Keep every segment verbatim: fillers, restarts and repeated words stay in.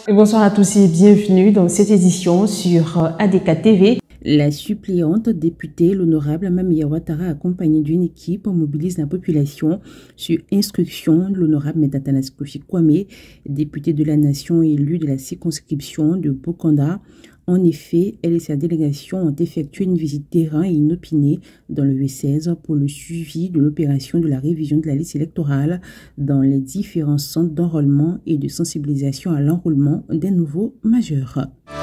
Bonsoir à tous et bienvenue dans cette édition sur A D K T V. La suppléante députée, l'honorable Mamia Ouattara, accompagnée d'une équipe, mobilise la population sur instruction de l'honorable Medatanas Kofi Kwame, député de la nation élu de la circonscription de Bokanda. En effet, elle et sa délégation ont effectué une visite terrain et inopinée dans le V seize pour le suivi de l'opération de la révision de la liste électorale dans les différents centres d'enrôlement et de sensibilisation à l'enrôlement des nouveaux majeurs.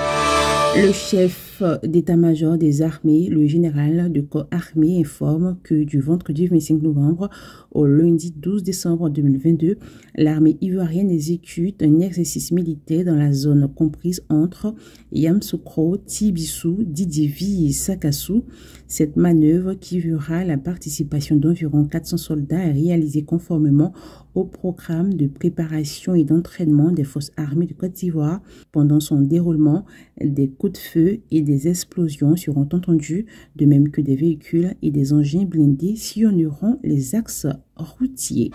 Le chef d'état-major des armées, le général de corps armé, informe que du vendredi vingt-cinq novembre au lundi douze décembre deux mille vingt-deux, l'armée ivoirienne exécute un exercice militaire dans la zone comprise entre Yamoussoukro, Tibissou, Didivi et Sakassou. Cette manœuvre, qui verra la participation d'environ quatre cents soldats, est réalisée conformément au programme de préparation et d'entraînement des forces armées de Côte d'Ivoire. Pendant son déroulement, des coups de feu et des explosions seront entendus, de même que des véhicules et des engins blindés sillonneront les axes routiers.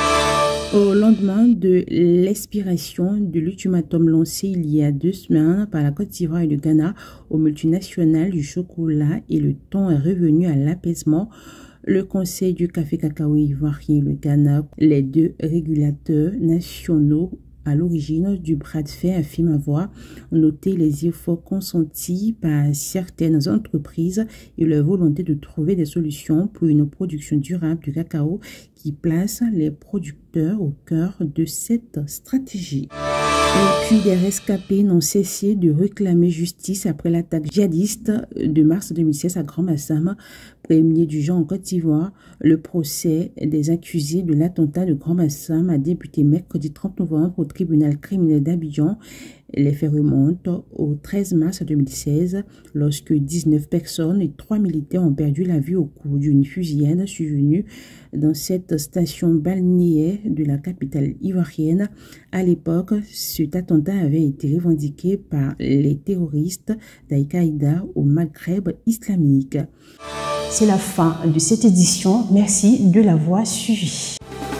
Au lendemain de l'expiration de l'ultimatum lancé il y a deux semaines par la Côte d'Ivoire et le Ghana aux multinationales du chocolat et le temps est revenu à l'apaisement, le Conseil du café cacao ivoirien et le Ghana, les deux régulateurs nationaux à l'origine du bras de fer, affirme avoir noté les efforts consentis par certaines entreprises et leur volonté de trouver des solutions pour une production durable du cacao qui place les producteurs au cœur de cette stratégie. Et puis des rescapés n'ont cessé de réclamer justice après l'attaque djihadiste de mars deux mille seize à Grand-Massam, premier du genre en Côte d'Ivoire. Le procès des accusés de l'attentat de Grand-Massam a débuté mercredi trente novembre au tribunal criminel d'Abidjan. Les faits remontent au treize mars deux mille seize, lorsque dix-neuf personnes et trois militaires ont perdu la vie au cours d'une fusillade survenue dans cette station balnéaire de la capitale ivoirienne. À l'époque, cet attentat avait été revendiqué par les terroristes d'Al-Qaïda au Maghreb islamique. C'est la fin de cette édition. Merci de l'avoir suivi.